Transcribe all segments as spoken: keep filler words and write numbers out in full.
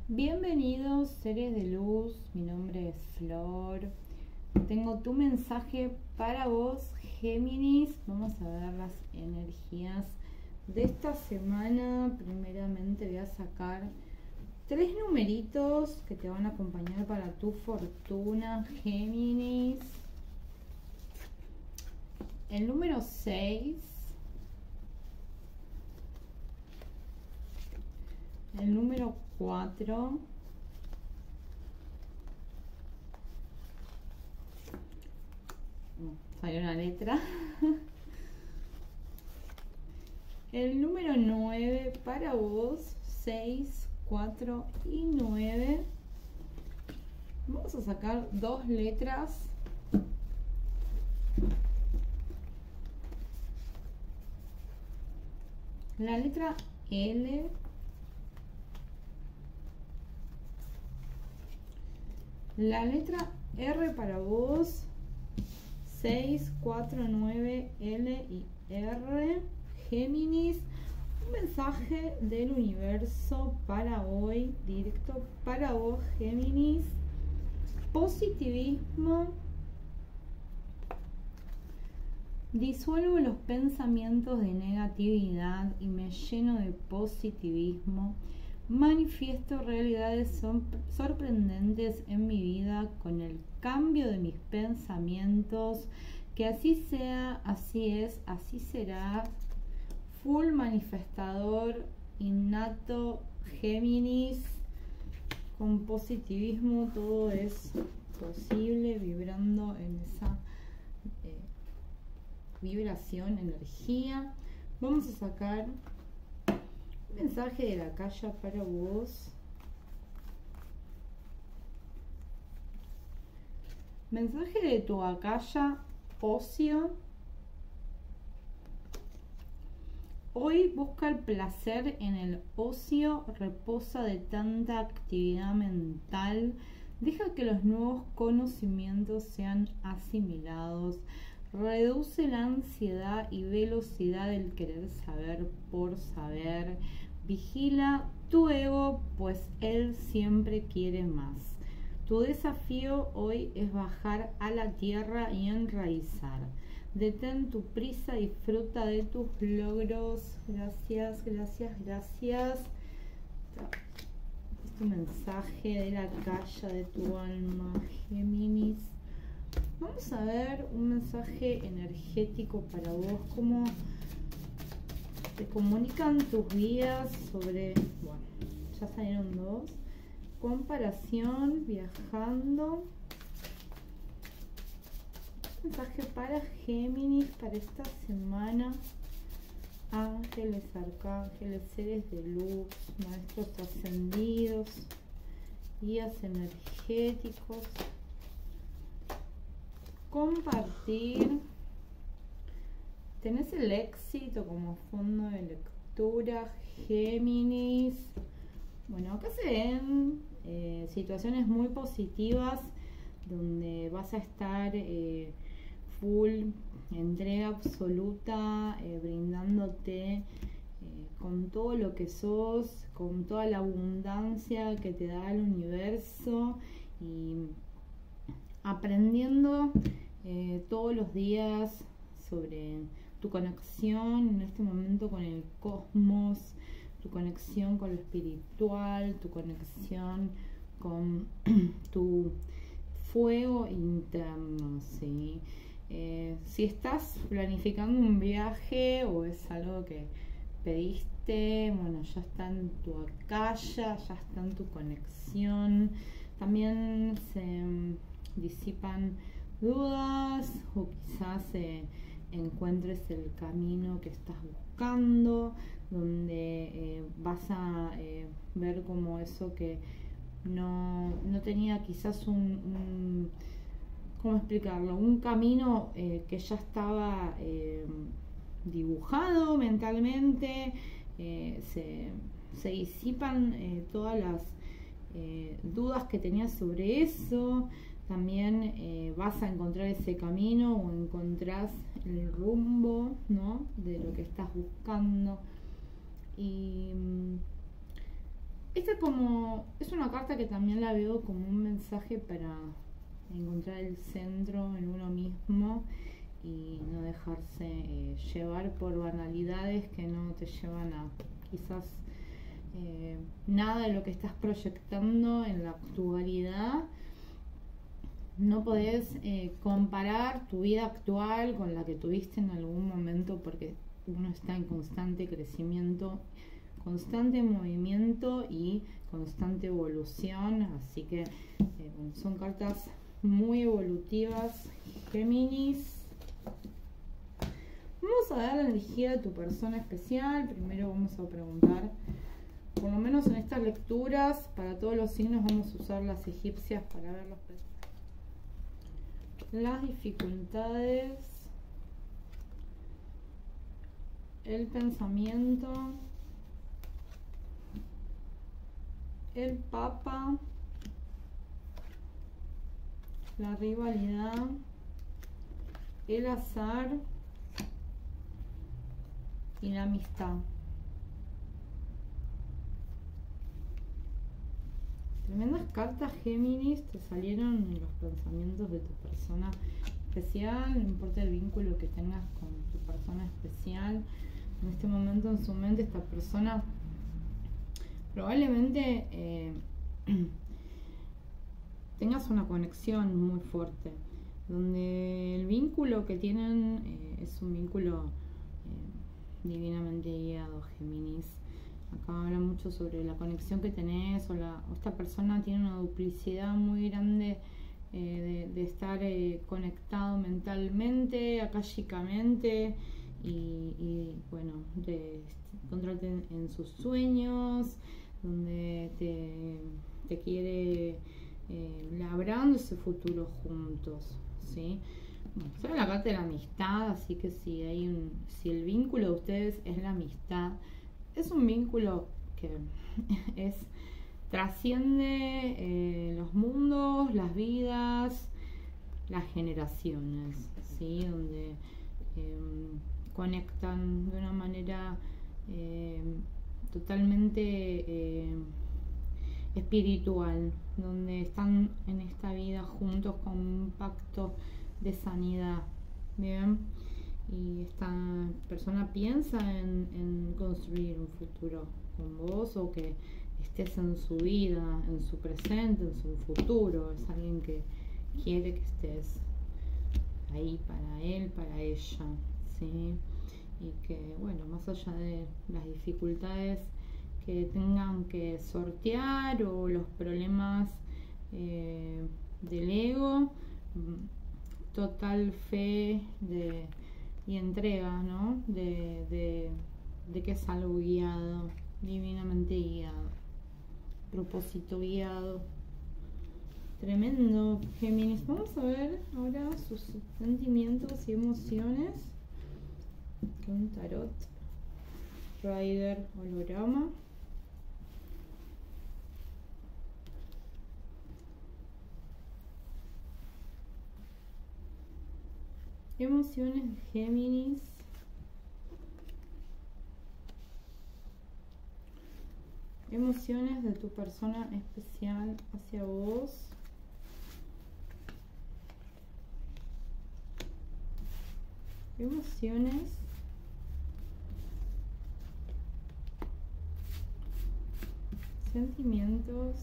Bienvenidos seres de luz, mi nombre es Flor. Tengo tu mensaje para vos, Géminis. Vamos a ver las energías de esta semana. Primeramente voy a sacar tres numeritos que te van a acompañar para tu fortuna, Géminis. El número seis, el número cuatro, salió una letra, el número nueve para vos, seis, cuatro y nueve. Vamos a sacar dos letras. La letra L, la letra R para vos, seis, cuatro, nueve, L y R, Géminis. Un mensaje del universo para hoy, directo para vos, Géminis. Positivismo. Disuelvo los pensamientos de negatividad y me lleno de positivismo. Manifiesto realidades sorprendentes en mi vida con el cambio de mis pensamientos. Que así sea, así es, así será. Full manifestador innato, Géminis. Con positivismo todo es posible, vibrando en esa eh, vibración, energía. Vamos a sacar un mensaje de la calle para vos. Mensaje de tu acaya, ocio. Hoy busca el placer en el ocio, reposa de tanta actividad mental. Deja que los nuevos conocimientos sean asimilados. Reduce la ansiedad y velocidad del querer saber por saber. Vigila tu ego, pues él siempre quiere más. Tu desafío hoy es bajar a la tierra y enraizar. Detén tu prisa, disfruta de tus logros. Gracias, gracias, gracias. Este mensaje de la calle de tu alma, Géminis. Vamos a ver un mensaje energético para vos, cómo te comunican tus guías sobre, bueno, ya salieron dos, comparación, viajando. Mensaje para Géminis para esta semana. Ángeles, arcángeles, seres de luz, maestros ascendidos, guías energéticos. Compartir. Tenés el éxito como fondo de lectura, Géminis. Bueno, acá se ven eh, situaciones muy positivas donde vas a estar eh, full, entrega absoluta, eh, brindándote eh, con todo lo que sos, con toda la abundancia que te da el universo y aprendiendo eh, todos los días sobre tu conexión en este momento con el cosmos, tu conexión con lo espiritual, tu conexión con tu fuego interno, ¿sí? Eh, si estás planificando un viaje o es algo que pediste, bueno, ya está en tu acaya, ya está en tu conexión. También se disipan dudas o quizás eh, encuentres el camino que estás buscando, donde eh, vas a eh, ver como eso que no, no tenía quizás un, un ¿cómo explicarlo? Un camino eh, que ya estaba eh, dibujado mentalmente. eh, se, se disipan eh, todas las eh, dudas que tenías sobre eso. También eh, vas a encontrar ese camino o encontrás el rumbo, ¿no?, de lo que estás buscando. Y esta es como, es una carta que también la veo como un mensaje para encontrar el centro en uno mismo y no dejarse eh, llevar por banalidades que no te llevan a quizás eh, nada de lo que estás proyectando en la actualidad. No podés eh, comparar tu vida actual con la que tuviste en algún momento, porque uno está en constante crecimiento, constante movimiento y constante evolución, así que eh, bueno, son cartas muy evolutivas, Géminis. Vamos a dar la energía de tu persona especial. Primero vamos a preguntar, por lo menos en estas lecturas, para todos los signos vamos a usar las egipcias para ver los, las dificultades, el pensamiento, el papa, la rivalidad, el azar y la amistad. Tremendas cartas, Géminis, te salieron en los pensamientos de tu persona especial, no importa el vínculo que tengas con tu persona especial. En este momento en su mente esta persona probablemente eh, tengas una conexión muy fuerte, donde el vínculo que tienen eh, es un vínculo eh, divinamente guiado, Géminis. Acá habla mucho sobre la conexión que tenés, o, la, o esta persona tiene una duplicidad muy grande eh, de, de estar eh, conectado mentalmente, acálicamente, y, y bueno, de encontrarte en, en sus sueños, donde te, te quiere eh, labrando ese futuro juntos, ¿sí? Bueno, sale la carta de la amistad, así que si hay un, si el vínculo de ustedes es la amistad, es un vínculo que es trasciende eh, los mundos, las vidas, las generaciones, ¿sí? Donde eh, conectan de una manera eh, totalmente eh, espiritual, donde están en esta vida juntos con un pacto de sanidad, ¿bien? Y esta persona piensa en, en construir un futuro con vos, o que estés en su vida, en su presente, en su futuro. Es alguien que quiere que estés ahí para él, para ella, ¿sí? Y que, bueno, más allá de las dificultades que tengan que sortear o los problemas eh, del ego, total fe de y entrega, ¿no? De, de, de que es algo guiado, divinamente guiado, propósito guiado. Tremendo, Géminis. Vamos a ver ahora sus sentimientos y emociones con tarot Rider holograma. Emociones de Géminis. Emociones de tu persona especial hacia vos. Emociones sentimientos,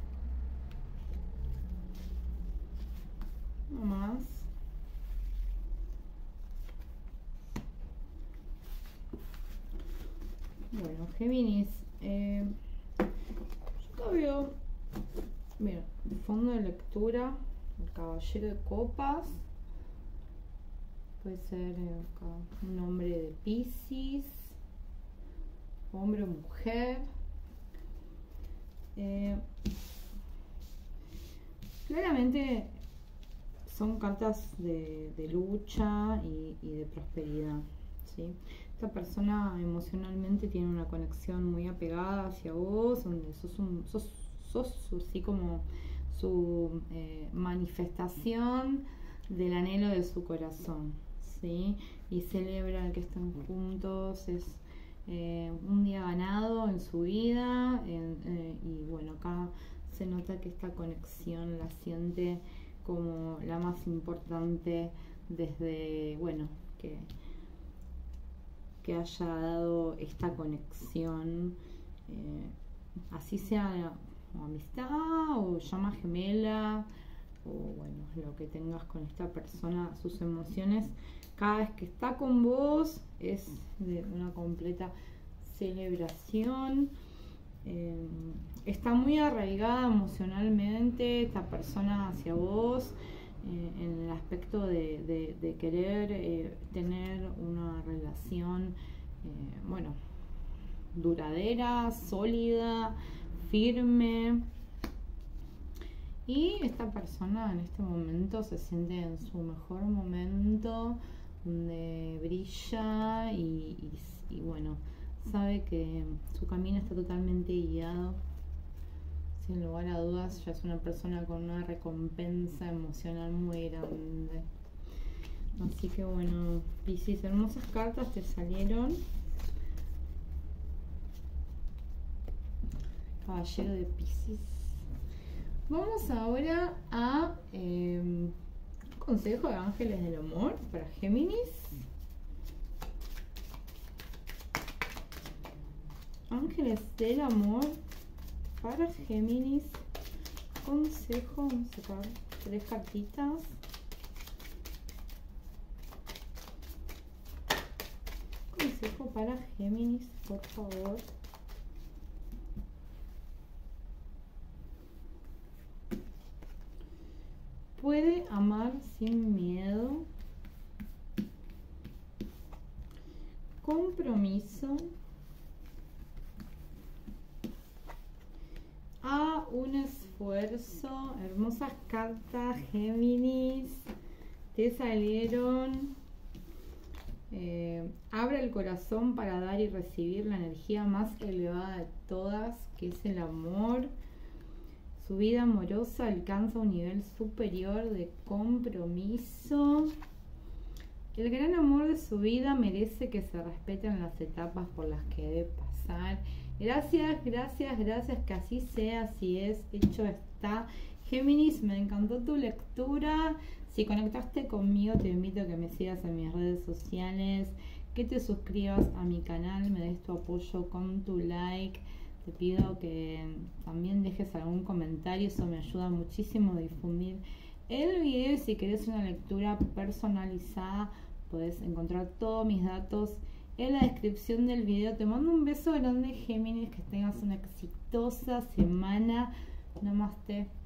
no más. Bueno, Géminis, eh, yo acá veo, mira, el fondo de lectura, el caballero de copas, puede ser eh, acá un hombre de Piscis, hombre o mujer. Eh, claramente son cartas de, de lucha y, y de prosperidad, ¿sí? Esta persona emocionalmente tiene una conexión muy apegada hacia vos, donde sos, un, sos, sos así como su eh, manifestación del anhelo de su corazón, ¿sí? Y celebra que están juntos, es eh, un día ganado en su vida, en, eh, y bueno, acá se nota que esta conexión la siente como la más importante desde, bueno, que, que haya dado esta conexión, eh, así sea o amistad o llama gemela o bueno, lo que tengas con esta persona, sus emociones, cada vez que está con vos es de una completa celebración. Eh, está muy arraigada emocionalmente esta persona hacia vos, eh, en el aspecto de, de, de querer eh, tener una relación, eh, bueno, duradera, sólida, firme. Y esta persona en este momento se siente en su mejor momento, donde brilla y, y, y bueno, sabe que su camino está totalmente guiado. Sin lugar a dudas, ya es una persona con una recompensa emocional muy grande. Así que bueno, Piscis, hermosas cartas te salieron. Caballero de Piscis. Vamos ahora a eh, un consejo de ángeles del amor para Géminis. Ángeles del amor para Géminis. Consejo, vamos a sacar tres cartitas. Consejo para Géminis, por favor. Puede amar sin miedo. Compromiso. A un esfuerzo. Hermosas cartas, Géminis. Te salieron. Eh, abre el corazón para dar y recibir la energía más elevada de todas, que es el amor. Su vida amorosa alcanza un nivel superior de compromiso. El gran amor de su vida merece que se respeten las etapas por las que debe pasar. Gracias, gracias, gracias, que así sea, así es, hecho está. Géminis, me encantó tu lectura. Si conectaste conmigo, te invito a que me sigas en mis redes sociales, que te suscribas a mi canal, me des tu apoyo con tu like. Te pido que también dejes algún comentario, eso me ayuda muchísimo a difundir el video. Y si querés una lectura personalizada, podés encontrar todos mis datos en la descripción del video. Te mando un beso grande, Géminis, que tengas una exitosa semana. Namaste.